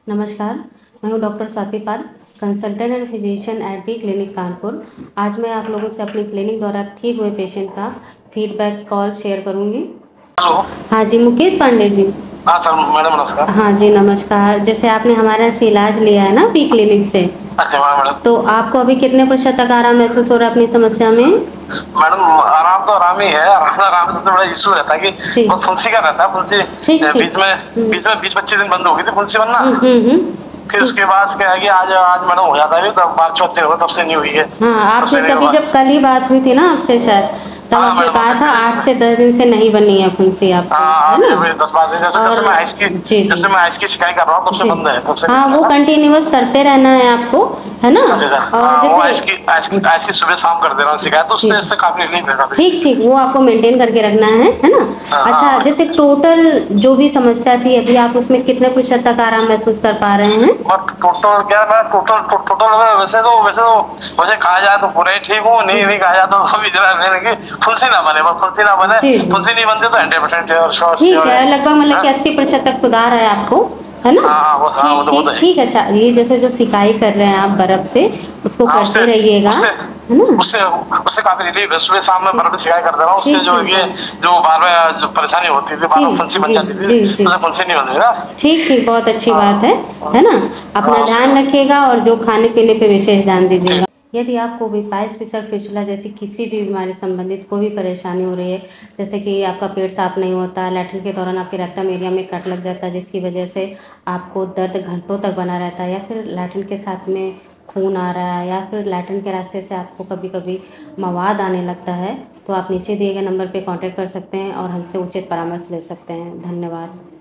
नमस्कार, मैं हूँ doctor Swati Pal, consultant and physician at the clinic Kanpur. आज मैं आप लोगों से अपनी क्लिनिक द्वारा ठीक हुए पेशेंट का फीडबैक कॉल शेयर करूँगी। हेलो। हाँ जी, मुकेश पांडे जी। हाँ सर, मैडम नमस्कार। हाँ जी नमस्कार। जैसे आपने हमारे यहाँ से इलाज लिया है ना पी क्लिनिक से, अच्छा मैडम। तो आपको अभी कितने % तक आराम महसूस हो रहा है अपनी समस्या में? मैडम आराम तो आराम ही है। आराम से बड़ा इशू रहता है कि जी। बहुत फुंसी का रहता है। फुंसी ठीक ठीक। बीच में 20-25 दिन बंद हो गई थी फुंसी बनना। फिर उसके बाद क्या है कि आज मैडम हो जाता है, तब 5-6 दिन हो तब से नहीं हुई है। हाँ, आपसे नहीं तभी हुआ। जब कल ही बात हुई थी ना आपसे शायद, तब हाँ आपने मैडम, कहा था 8 से 10 दिन से नहीं बनी है फुंसी आपको, हाँ है ना? अभी 10-12 दिन जब और से मैं आइस की जी जब जी से मैं आइस की शिकायत कर रहा हूँ तब से जी। बंद है, तब से हाँ, नहीं वो था। कंटिन्यूअस करते रहना है आपको, है ना? अच्छा। और हाँ, वो जैसे आइस की सुबह शाम कर दे रहा हूँ शिकायत, तो जी उससे काफी रिलीफ रहता है। ठीक ठीक, वो आपको मेंटेन करके रखना है ना? हाँ अच्छा, हाँ। जैसे टोटल जो भी समस्या थी अभी आप उसमें कितने % तक आराम महसूस कर पा रहे हैं? और टोटल क्या, मैं टोटल वैसे तो मुझे कहा जाए तो पूरा ही ठीक हूँ। नहीं कहा जाए तो अभी जरा फुंसी ना बने, बस फुंसी ना बने। जी जी फुंसी नहीं बनती तो 100% श्योर ठीक श्योर है, है। लगभग मतलब कि हाँ 80% तक सुधार है आपको, है ना? हाँ, वो ठीक तो ठीक है। ठीक। अच्छा, ये जैसे जो सिकाई कर रहे हैं आप बर्फ से, उसको हाँ, उससे करते रहिएगा, उससे है ना? उससे उससे काफी रिलीफ है। सुबह शाम में ठीक बर्फ शिकायत कर दे रहा हूँ, उससे ठीक जो ठीक ये है। जो बार बार जो परेशानी होती थी, बार जी बार फुंसी बन जी जाती थी, जी जी उससे फुंसी नहीं बन रही ना। ठीक ठीक, बहुत अच्छी बात है ना? हाँ अपना उससे ध्यान रखिएगा और जो खाने पीने पे विशेष ध्यान दीजिएगा। ठीक। यदि आपको भी पाइल्स फिशर फिस्टुला जैसी किसी भी बीमारी संबंधित कोई भी परेशानी हो रही है, जैसे कि आपका पेट साफ नहीं होता, लैट्रिन के दौरान आपके रेक्टम एरिया में कट लग जाता है जिसकी वजह से आपको दर्द घंटों तक बना रहता है, या फिर लैट्रिन के साथ में खून आ रहा है, या फिर लैट्रिन के रास्ते से आपको कभी कभी मवाद आने लगता है, तो आप नीचे दिए गए नंबर पर कॉन्टैक्ट कर सकते हैं और हमसे उचित परामर्श ले सकते हैं। धन्यवाद।